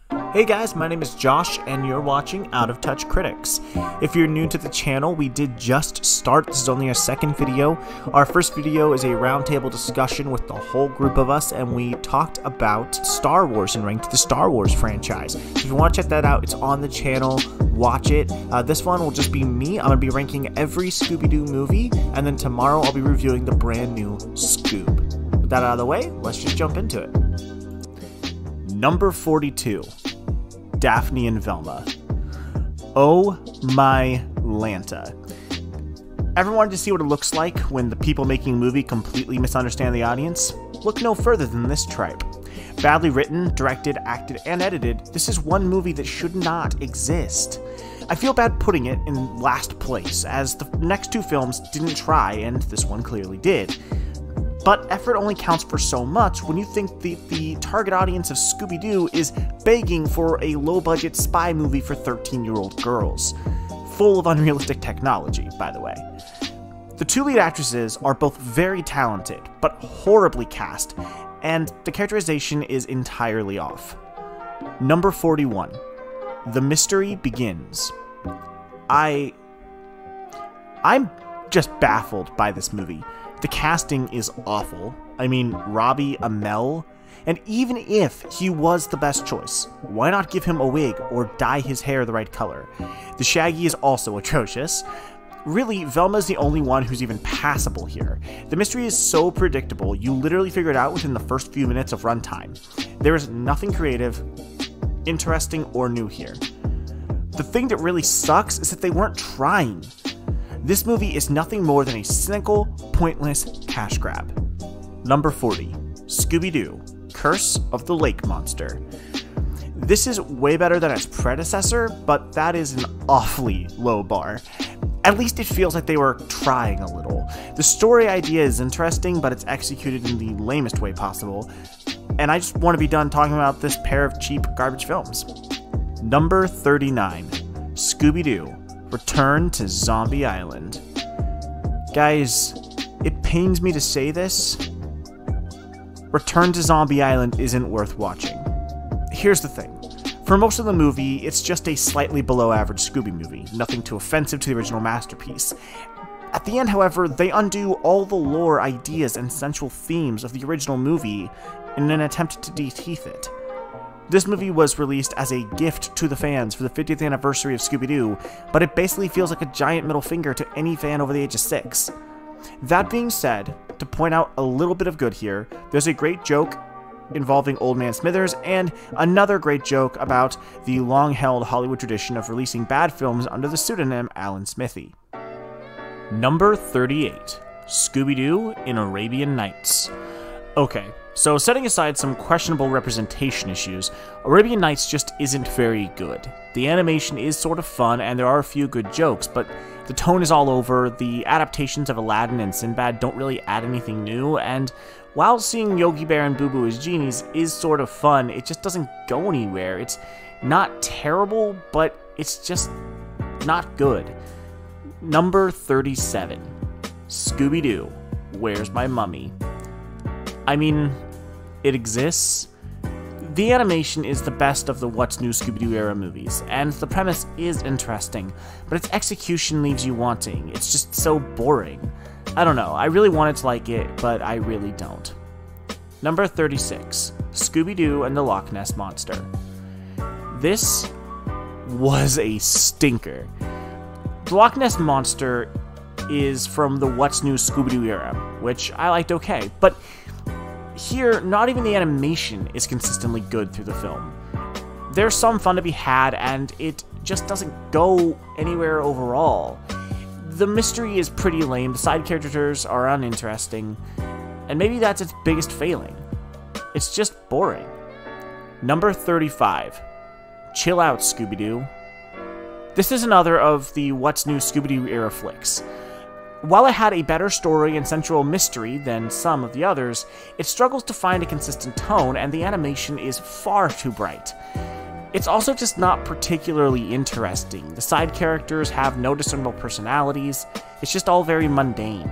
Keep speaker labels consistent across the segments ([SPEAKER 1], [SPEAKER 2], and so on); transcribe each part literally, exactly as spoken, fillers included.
[SPEAKER 1] Hey guys, my name is Josh and you're watching Out of Touch Critics. If you're new to the channel, we did just start. This is only our second video. Our first video is a roundtable discussion with the whole group of us, and we talked about Star Wars and ranked the Star Wars franchise. If you want to check that out, it's on the channel. Watch it. Uh, this one will just be me. I'm going to be ranking every Scooby-Doo movie, and then tomorrow I'll be reviewing the brand new Scoob. With that out of the way, let's just jump into it. Number forty-two. Daphne and Velma. Oh my Lanta. Ever wanted to see what it looks like when the people making a movie completely misunderstand the audience? Look no further than this tripe. Badly written, directed, acted, and edited, this is one movie that should not exist. I feel bad putting it in last place, as the next two films didn't try, and this one clearly did. But effort only counts for so much when you think the, the target audience of Scooby-Doo is begging for a low-budget spy movie for thirteen-year-old girls. Full of unrealistic technology, by the way. The two lead actresses are both very talented, but horribly cast, and the characterization is entirely off. Number forty-one. The Mystery Begins. I... I'm just baffled by this movie. The casting is awful. I mean, Robbie Amell. And even if he was the best choice, why not give him a wig or dye his hair the right color? The Shaggy is also atrocious. Really, Velma's the only one who's even passable here. The mystery is so predictable, you literally figure it out within the first few minutes of runtime. There is nothing creative, interesting, or new here. The thing that really sucks is that they weren't trying. This movie is nothing more than a cynical, pointless cash grab. Number forty. Scooby-Doo, Curse of the Lake Monster. This is way better than its predecessor, but that is an awfully low bar. At least it feels like they were trying a little. The story idea is interesting, but it's executed in the lamest way possible, and I just want to be done talking about this pair of cheap garbage films. Number thirty-nine. Scooby-Doo, Return to Zombie Island. Guys, it pains me to say this. Return to Zombie Island isn't worth watching. Here's the thing. For most of the movie, it's just a slightly below average Scooby movie, nothing too offensive to the original masterpiece. At the end, however, they undo all the lore, ideas, and central themes of the original movie in an attempt to de-teeth it. This movie was released as a gift to the fans for the fiftieth anniversary of Scooby-Doo, but it basically feels like a giant middle finger to any fan over the age of six. That being said, to point out a little bit of good here, there's a great joke involving Old Man Smithers, and another great joke about the long-held Hollywood tradition of releasing bad films under the pseudonym Alan Smithee. Number thirty-eight. Scooby-Doo in Arabian Nights. Okay. So, setting aside some questionable representation issues, Arabian Nights just isn't very good. The animation is sort of fun, and there are a few good jokes, but the tone is all over, the adaptations of Aladdin and Sinbad don't really add anything new, and while seeing Yogi Bear and Boo Boo as genies is sort of fun, it just doesn't go anywhere. It's not terrible, but it's just not good. Number thirty-seven. Scooby-Doo, Where's My Mummy? I mean, it exists. The animation is the best of the What's New Scooby-Doo era movies, and the premise is interesting, but its execution leaves you wanting. It's just so boring. I don't know, I really wanted to like it, but I really don't. Number thirty-six. Scooby-Doo and the Loch Ness Monster. This was a stinker. The Loch Ness Monster is from the What's New Scooby-Doo era, which I liked okay, but here, not even the animation is consistently good through the film. There's some fun to be had, and it just doesn't go anywhere overall. The mystery is pretty lame, the side characters are uninteresting, and maybe that's its biggest failing. It's just boring. Number thirty-five. Chill Out, Scooby-Doo. This is another of the What's New Scooby-Doo era flicks. While it had a better story and central mystery than some of the others, it struggles to find a consistent tone, and the animation is far too bright. It's also just not particularly interesting. The side characters have no discernible personalities. It's just all very mundane.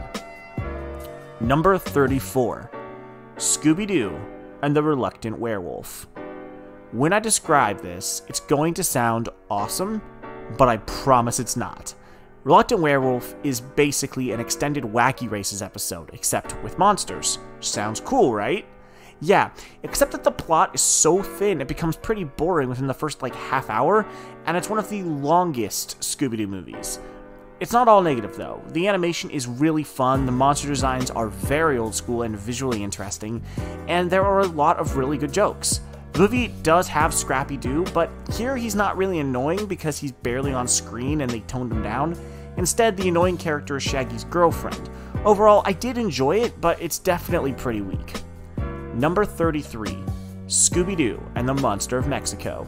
[SPEAKER 1] Number thirty-four. Scooby-Doo and the Reluctant Werewolf. When I describe this, it's going to sound awesome, but I promise it's not. Reluctant Werewolf is basically an extended Wacky Races episode, except with monsters. Sounds cool, right? Yeah, except that the plot is so thin it becomes pretty boring within the first like half hour, and it's one of the longest Scooby-Doo movies. It's not all negative though. The animation is really fun, the monster designs are very old school and visually interesting, and there are a lot of really good jokes. The movie does have Scrappy-Doo, but here he's not really annoying because he's barely on screen and they toned him down. Instead, the annoying character is Shaggy's girlfriend. Overall, I did enjoy it, but it's definitely pretty weak. Number thirty-three, Scooby-Doo and the Monster of Mexico.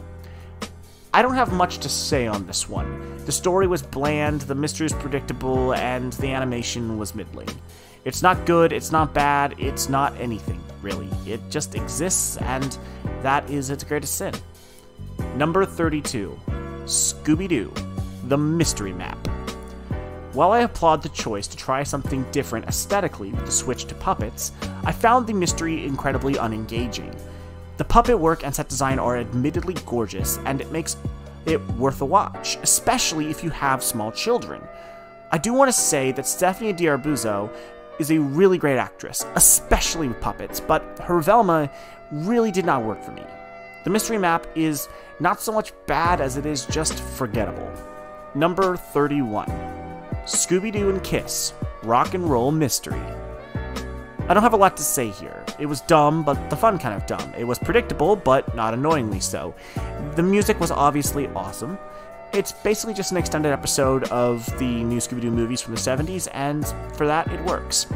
[SPEAKER 1] I don't have much to say on this one. The story was bland, the mystery was predictable, and the animation was middling. It's not good, it's not bad, it's not anything, really. It just exists, and that is its greatest sin. Number thirty-two, Scooby-Doo, the Mystery Map. While I applaud the choice to try something different aesthetically with the switch to puppets, I found the mystery incredibly unengaging. The puppet work and set design are admittedly gorgeous, and it makes it worth a watch, especially if you have small children. I do want to say that Stephanie D'Arbuzzo is a really great actress, especially with puppets, but her Velma really did not work for me. The mystery map is not so much bad as it is just forgettable. Number thirty-one. Scooby-Doo and Kiss, Rock and Roll Mystery. I don't have a lot to say here. It was dumb, but the fun kind of dumb. It was predictable, but not annoyingly so. The music was obviously awesome. It's basically just an extended episode of the new Scooby-Doo movies from the seventies, and for that, it works.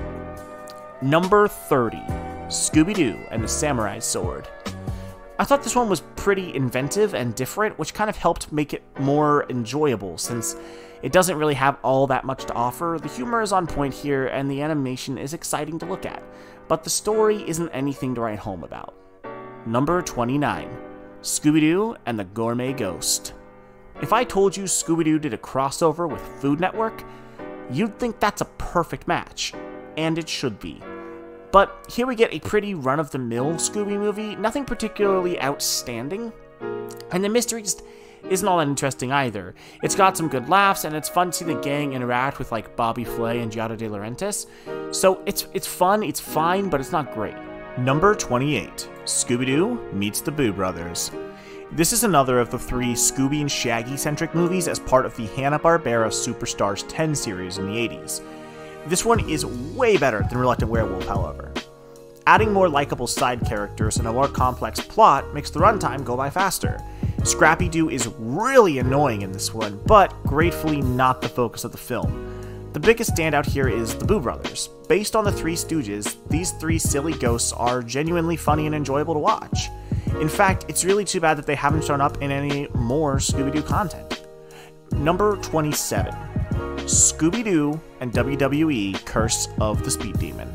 [SPEAKER 1] Number thirty, Scooby-Doo and the Samurai Sword. I thought this one was pretty inventive and different, which kind of helped make it more enjoyable, since it doesn't really have all that much to offer. The humor is on point here, and the animation is exciting to look at, but the story isn't anything to write home about. Number twenty-nine, Scooby-Doo and the Gourmet Ghost. If I told you Scooby-Doo did a crossover with Food Network, you'd think that's a perfect match, and it should be. But here we get a pretty run-of-the-mill Scooby movie, nothing particularly outstanding, and the mystery just isn't all that interesting either. It's got some good laughs, and it's fun to see the gang interact with like Bobby Flay and Giada De Laurentiis. So it's it's fun, it's fine, but it's not great. Number twenty-eight, Scooby-Doo meets the Boo Brothers. This is another of the three Scooby and Shaggy-centric movies as part of the Hanna-Barbera Superstars ten series in the eighties. This one is way better than Reluctant Werewolf, however. Adding more likable side characters and a more complex plot makes the runtime go by faster. Scrappy-Doo is really annoying in this one, but gratefully not the focus of the film. The biggest standout here is the Boo Brothers. Based on the Three Stooges, these three silly ghosts are genuinely funny and enjoyable to watch. In fact, it's really too bad that they haven't shown up in any more Scooby-Doo content. Number twenty-seven. Scooby-Doo and W W E Curse of the Speed Demon.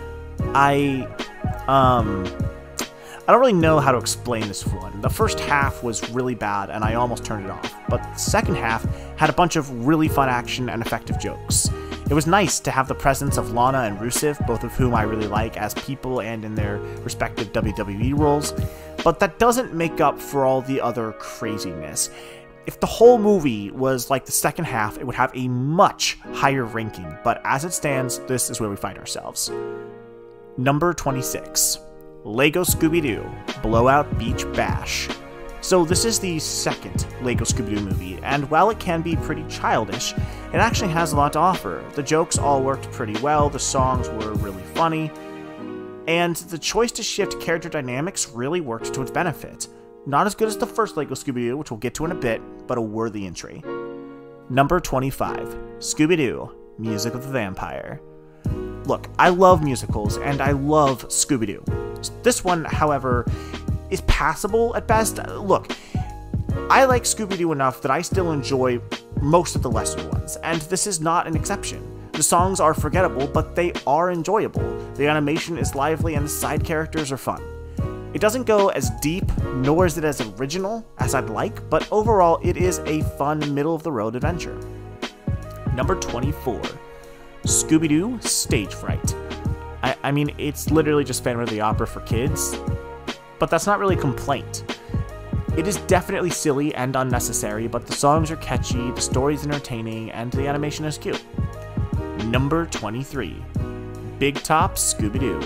[SPEAKER 1] I, um... I don't really know how to explain this one. The first half was really bad, and I almost turned it off, but the second half had a bunch of really fun action and effective jokes. It was nice to have the presence of Lana and Rusev, both of whom I really like as people and in their respective W W E roles, but that doesn't make up for all the other craziness. If the whole movie was like the second half, it would have a much higher ranking, but as it stands, this is where we find ourselves. Number twenty-six. Lego Scooby-Doo Blowout Beach Bash. So this is the second Lego Scooby-Doo movie, and while it can be pretty childish, it actually has a lot to offer. The jokes all worked pretty well, the songs were really funny, and the choice to shift character dynamics really worked to its benefit. Not as good as the first Lego Scooby-Doo, which we'll get to in a bit, but a worthy entry. Number twenty-five. Scooby-Doo Music of the Vampire. Look, I love musicals, and I love Scooby-Doo. This one, however, is passable at best. Look, I like Scooby-Doo enough that I still enjoy most of the lesser ones, and this is not an exception. The songs are forgettable, but they are enjoyable. The animation is lively, and the side characters are fun. It doesn't go as deep, nor is it as original as I'd like, but overall it is a fun, middle-of-the-road adventure. Number twenty-four. Scooby-Doo Stage Fright. I, I mean, it's literally just Phantom of the Opera for kids, but that's not really a complaint. It is definitely silly and unnecessary, but the songs are catchy, the story is entertaining, and the animation is cute. Number twenty-three. Big Top Scooby-Doo.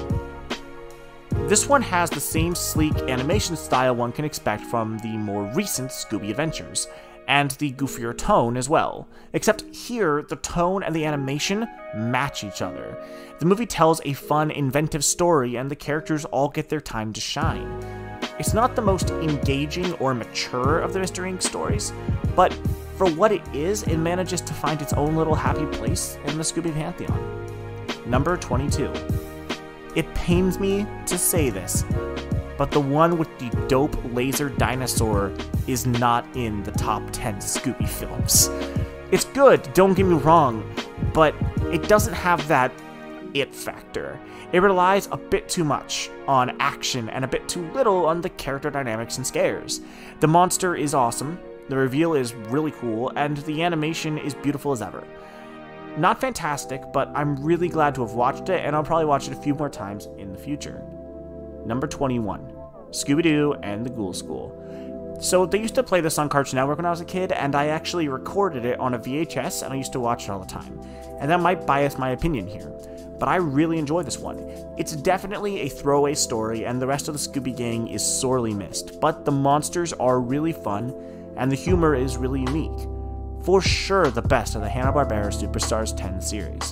[SPEAKER 1] This one has the same sleek animation style one can expect from the more recent Scooby Adventures, and the goofier tone as well, except here the tone and the animation match each other. The movie tells a fun, inventive story, and the characters all get their time to shine. It's not the most engaging or mature of the Mister Incorporated stories, but for what it is, it manages to find its own little happy place in the Scooby pantheon. Number twenty-two. It pains me to say this, but the one with the dope laser dinosaur is not in the top ten Scooby films. It's good, don't get me wrong, but it doesn't have that it factor. It relies a bit too much on action and a bit too little on the character dynamics and scares. The monster is awesome, the reveal is really cool, and the animation is beautiful as ever. Not fantastic, but I'm really glad to have watched it, and I'll probably watch it a few more times in the future. Number twenty-one. Scooby-Doo and the Ghoul School. So they used to play this on Cartoon Network when I was a kid, and I actually recorded it on a V H S, and I used to watch it all the time. And that might bias my opinion here, but I really enjoy this one. It's definitely a throwaway story, and the rest of the Scooby Gang is sorely missed, but the monsters are really fun, and the humor is really unique. For sure the best of the Hanna-Barbera Superstars ten series.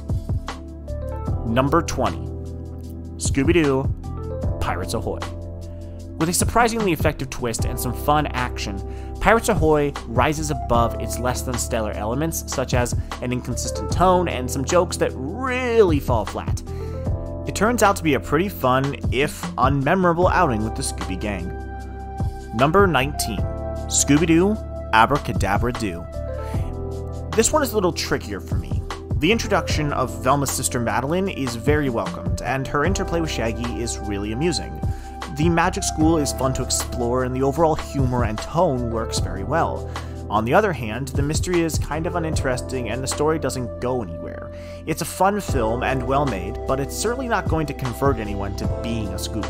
[SPEAKER 1] Number twenty. Scooby-Doo, Pirates Ahoy. With a surprisingly effective twist and some fun action, Pirates Ahoy rises above its less than stellar elements, such as an inconsistent tone and some jokes that really fall flat. It turns out to be a pretty fun, if unmemorable, outing with the Scooby Gang. Number nineteen. Scooby-Doo, Abracadabra Doo. This one is a little trickier for me. The introduction of Velma's sister Madeline is very welcomed, and her interplay with Shaggy is really amusing. The magic school is fun to explore, and the overall humor and tone works very well. On the other hand, the mystery is kind of uninteresting and the story doesn't go anywhere. It's a fun film and well made, but it's certainly not going to convert anyone to being a Scooby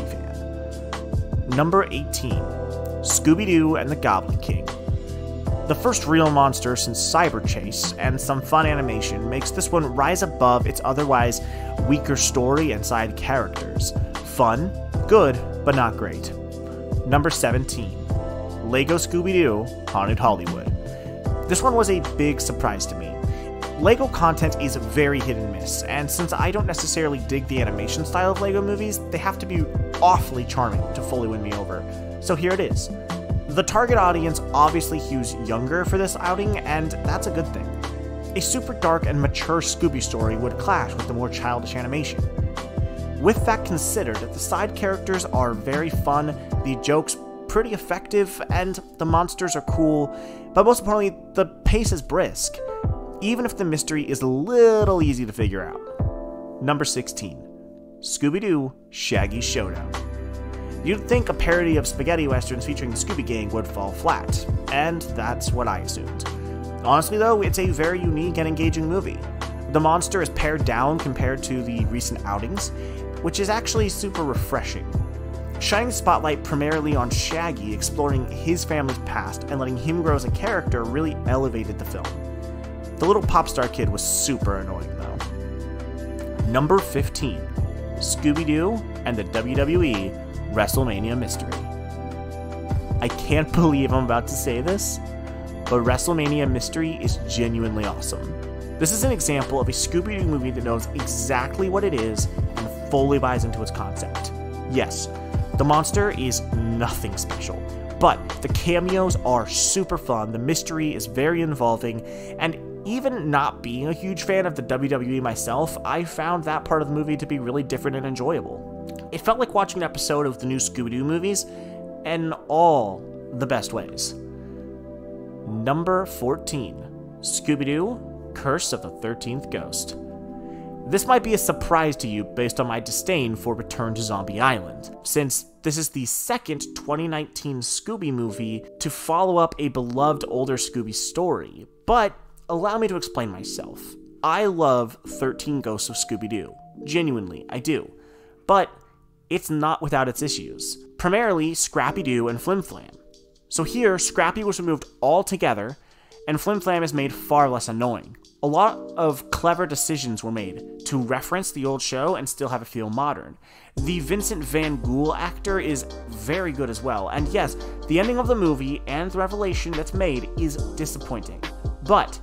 [SPEAKER 1] fan. Number eighteen. Scooby-Doo and the Goblin King. The first real monster since Cyber Chase, and some fun animation makes this one rise above its otherwise weaker story and side characters. Fun, good, but not great. Number seventeen. Lego Scooby-Doo, Haunted Hollywood. This one was a big surprise to me. Lego content is very hit and miss, and since I don't necessarily dig the animation style of Lego movies, they have to be awfully charming to fully win me over. So here it is. The target audience obviously hews younger for this outing, and that's a good thing. A super dark and mature Scooby story would clash with the more childish animation. With that considered, the side characters are very fun, the jokes pretty effective, and the monsters are cool, but most importantly, the pace is brisk, even if the mystery is a little easy to figure out. Number sixteen. Scooby-Doo, Shaggy Showdown. You'd think a parody of spaghetti westerns featuring the Scooby Gang would fall flat, and that's what I assumed. Honestly though, it's a very unique and engaging movie. The monster is pared down compared to the recent outings, which is actually super refreshing. Shining the spotlight primarily on Shaggy exploring his family's past and letting him grow as a character really elevated the film. The little pop star kid was super annoying though. Number fifteen. Scooby-Doo and the W W E WrestleMania Mystery. I can't believe I'm about to say this, but WrestleMania Mystery is genuinely awesome. This is an example of a Scooby-Doo movie that knows exactly what it is and fully buys into its concept. Yes, the monster is nothing special, but the cameos are super fun, the mystery is very involving, and even not being a huge fan of the W W E myself, I found that part of the movie to be really different and enjoyable. It felt like watching an episode of the new Scooby-Doo movies in all the best ways. Number fourteen. Scooby-Doo, Curse of the thirteenth Ghost. This might be a surprise to you based on my disdain for Return to Zombie Island, since this is the second twenty nineteen Scooby movie to follow up a beloved older Scooby story, but allow me to explain myself. I love thirteen Ghosts of Scooby-Doo. Genuinely, I do. But it's not without its issues. Primarily, Scrappy-Doo and Flim Flam. So here, Scrappy was removed altogether, and Flim Flam is made far less annoying. A lot of clever decisions were made to reference the old show and still have it feel modern. The Vincent Van Gogh actor is very good as well, and yes, the ending of the movie and the revelation that's made is disappointing. But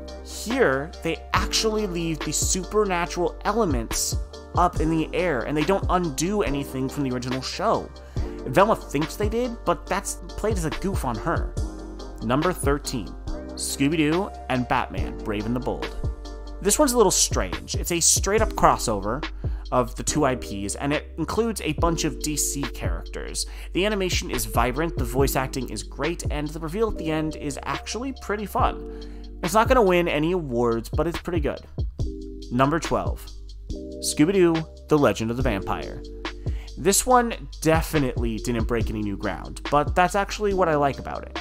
[SPEAKER 1] here, they actually leave the supernatural elements up in the air, and they don't undo anything from the original show. Velma thinks they did, but that's played as a goof on her. Number thirteen. Scooby-Doo and Batman, Brave and the Bold. This one's a little strange. It's a straight-up crossover of the two I Ps, and it includes a bunch of D C characters. The animation is vibrant, the voice acting is great, and the reveal at the end is actually pretty fun. It's not going to win any awards, but it's pretty good. Number twelve. Scooby-Doo, The Legend of the Vampire. This one definitely didn't break any new ground, but that's actually what I like about it.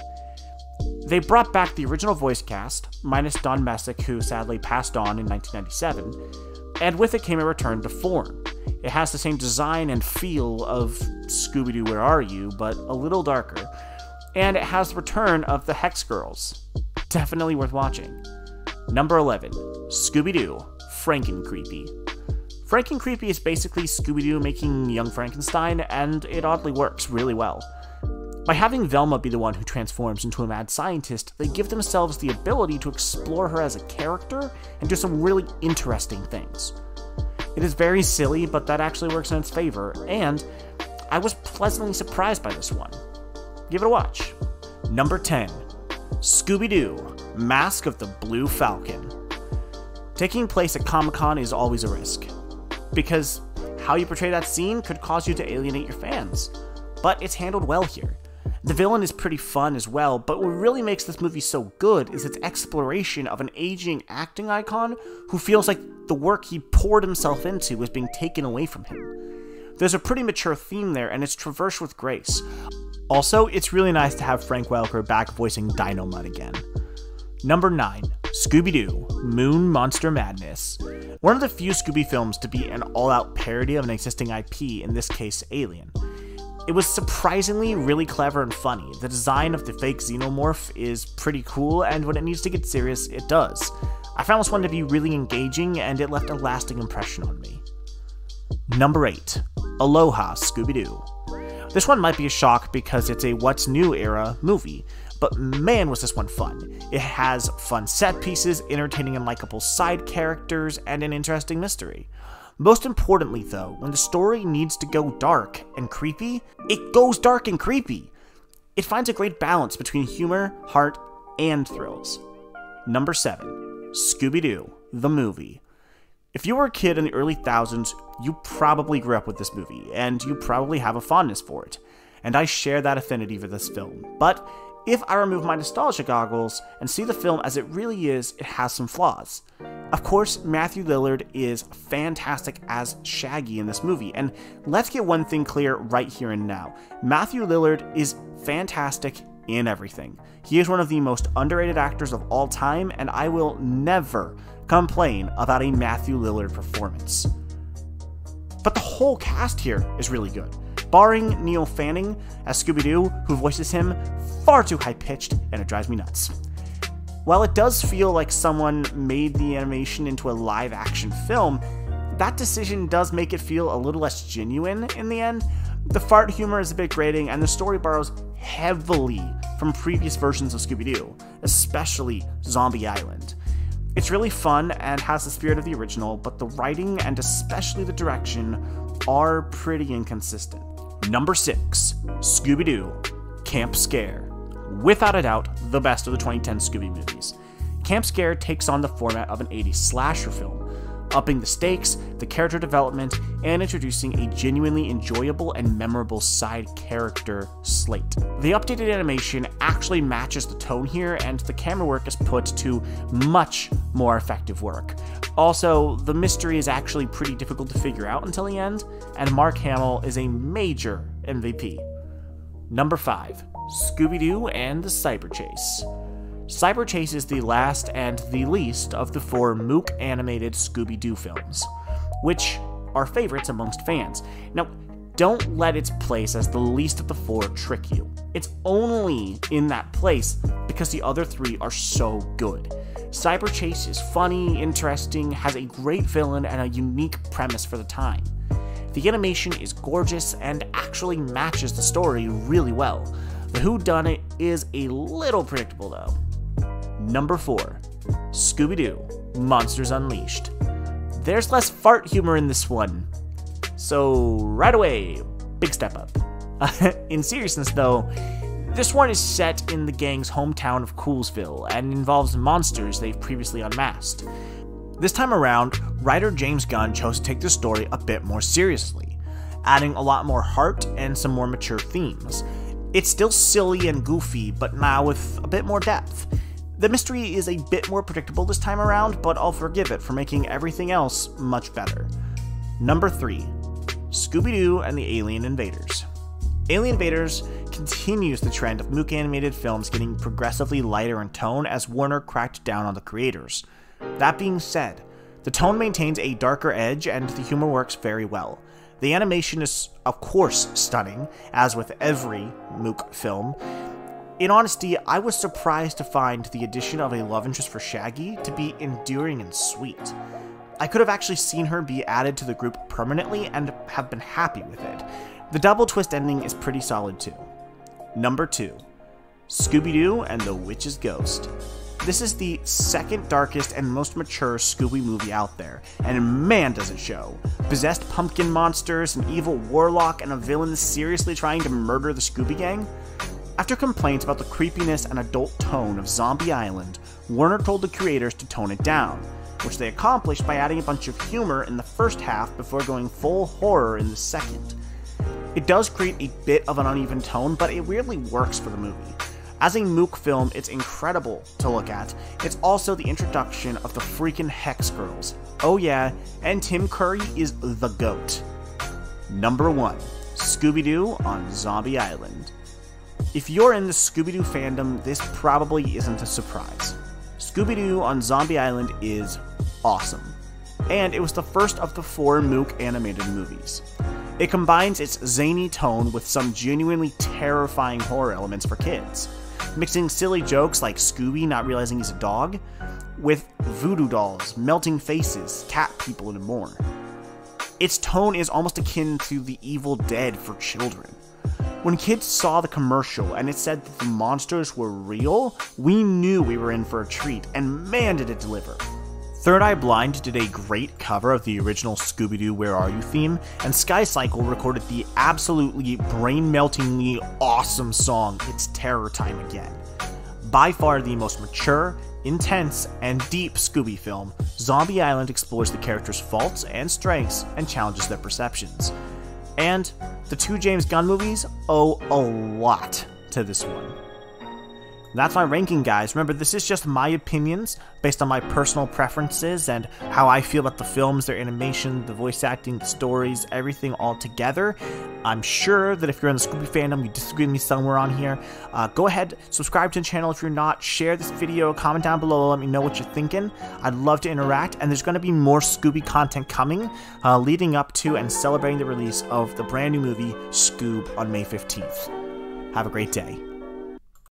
[SPEAKER 1] They brought back the original voice cast, minus Don Messick, who sadly passed on in nineteen ninety-seven, and with it came a return to form. It has the same design and feel of Scooby-Doo Where Are You, but a little darker, and it has the return of the Hex Girls. Definitely worth watching. Number eleven. Scooby-Doo, Franken-Creepy. Franken-Creepy is basically Scooby-Doo making Young Frankenstein, and it oddly works really well. By having Velma be the one who transforms into a mad scientist, they give themselves the ability to explore her as a character and do some really interesting things. It is very silly, but that actually works in its favor, and I was pleasantly surprised by this one. Give it a watch. Number ten. Scooby-Doo, Mask of the Blue Falcon. Taking place at Comic-Con is always a risk, because how you portray that scene could cause you to alienate your fans, but it's handled well here. The villain is pretty fun as well, but what really makes this movie so good is its exploration of an aging acting icon who feels like the work he poured himself into was being taken away from him. There's a pretty mature theme there, and it's traversed with grace. Also, it's really nice to have Frank Welker back voicing Dynomutt again. Number nine. Scooby-Doo, Moon Monster Madness. One of the few Scooby films to be an all-out parody of an existing I P, in this case Alien. It was surprisingly really clever and funny. The design of the fake xenomorph is pretty cool, and when it needs to get serious, it does. I found this one to be really engaging, and it left a lasting impression on me. Number eight. Aloha, Scooby-Doo. This one might be a shock because it's a What's New era movie, but man was this one fun. It has fun set pieces, entertaining and likable side characters, and an interesting mystery. Most importantly though, when the story needs to go dark and creepy, it goes dark and creepy. It finds a great balance between humor, heart, and thrills. Number seven. Scooby-Doo, the movie. If you were a kid in the early thousands, you probably grew up with this movie, and you probably have a fondness for it. And I share that affinity for this film. But if I remove my nostalgia goggles and see the film as it really is, it has some flaws. Of course, Matthew Lillard is fantastic as Shaggy in this movie, and let's get one thing clear right here and now. Matthew Lillard is fantastic in everything. He is one of the most underrated actors of all time, and I will never complain about a Matthew Lillard performance. But the whole cast here is really good. Barring Neil Fanning as Scooby-Doo, who voices him far too high-pitched, and it drives me nuts. While it does feel like someone made the animation into a live-action film, that decision does make it feel a little less genuine in the end. The fart humor is a bit grating, and the story borrows heavily from previous versions of Scooby-Doo, especially Zombie Island. It's really fun and has the spirit of the original, but the writing and especially the direction are pretty inconsistent. Number six. Scooby-Doo, Camp Scare. Without a doubt, the best of the twenty ten Scooby movies. Camp Scare takes on the format of an eighties slasher film, upping the stakes, the character development, and introducing a genuinely enjoyable and memorable side character slate. The updated animation actually matches the tone here, and the camera work is put to much more effective work. Also, the mystery is actually pretty difficult to figure out until the end, and Mark Hamill is a major M V P. Number five. Scooby-Doo and the Cyber Chase. Cyber Chase is the last and the least of the four Mook animated Scooby-Doo films, which are favorites amongst fans. Now, don't let its place as the least of the four trick you. It's only in that place because the other three are so good. Cyber Chase is funny, interesting, has a great villain, and a unique premise for the time. The animation is gorgeous and actually matches the story really well. The whodunit is a little predictable though. Number four. Scooby-Doo, Monsters Unleashed. There's less fart humor in this one, so right away, big step up. In seriousness though, this one is set in the gang's hometown of Coolsville and involves monsters they've previously unmasked. This time around, writer James Gunn chose to take the story a bit more seriously, adding a lot more heart and some more mature themes. It's still silly and goofy, but now with a bit more depth. The mystery is a bit more predictable this time around, but I'll forgive it for making everything else much better. Number three. Scooby-Doo and the Alien Invaders. Alien Invaders continues the trend of Mook animated films getting progressively lighter in tone as Warner cracked down on the creators. That being said, the tone maintains a darker edge and the humor works very well. The animation is, of course, stunning, as with every Mook film. In honesty, I was surprised to find the addition of a love interest for Shaggy to be endearing and sweet. I could have actually seen her be added to the group permanently and have been happy with it. The double twist ending is pretty solid too. Number two. Scooby-Doo and the Witch's Ghost. This is the second darkest and most mature Scooby movie out there, and man does it show. Possessed pumpkin monsters, an evil warlock, and a villain seriously trying to murder the Scooby Gang? After complaints about the creepiness and adult tone of Zombie Island, Warner told the creators to tone it down, which they accomplished by adding a bunch of humor in the first half before going full horror in the second. It does create a bit of an uneven tone, but it weirdly works for the movie. As a Mook film, it's incredible to look at. It's also the introduction of the freaking Hex Girls. Oh yeah, and Tim Curry is the GOAT. Number one. Scooby-Doo on Zombie Island. If you're in the Scooby-Doo fandom, this probably isn't a surprise. Scooby-Doo on Zombie Island is awesome, and it was the first of the four Mook animated movies. It combines its zany tone with some genuinely terrifying horror elements for kids, mixing silly jokes like Scooby not realizing he's a dog, with voodoo dolls, melting faces, cat people, and more. Its tone is almost akin to The Evil Dead for children. When kids saw the commercial and it said that the monsters were real, we knew we were in for a treat, and man did it deliver. Third Eye Blind did a great cover of the original Scooby-Doo Where Are You theme, and Sky Cycle recorded the absolutely brain-meltingly awesome song It's Terror Time Again. By far the most mature, intense, and deep Scooby film, Zombie Island explores the characters' faults and strengths and challenges their perceptions. And the two James Gunn movies owe a lot to this one. That's my ranking, guys. Remember, this is just my opinions based on my personal preferences and how I feel about the films, their animation, the voice acting, the stories, everything all together. I'm sure that if you're in the Scooby fandom, you disagree with me somewhere on here. Uh, go ahead, subscribe to the channel if you're not, share this video, comment down below, let me know what you're thinking. I'd love to interact, and there's going to be more Scooby content coming, uh, leading up to and celebrating the release of the brand new movie, Scoob, on May fifteenth. Have a great day.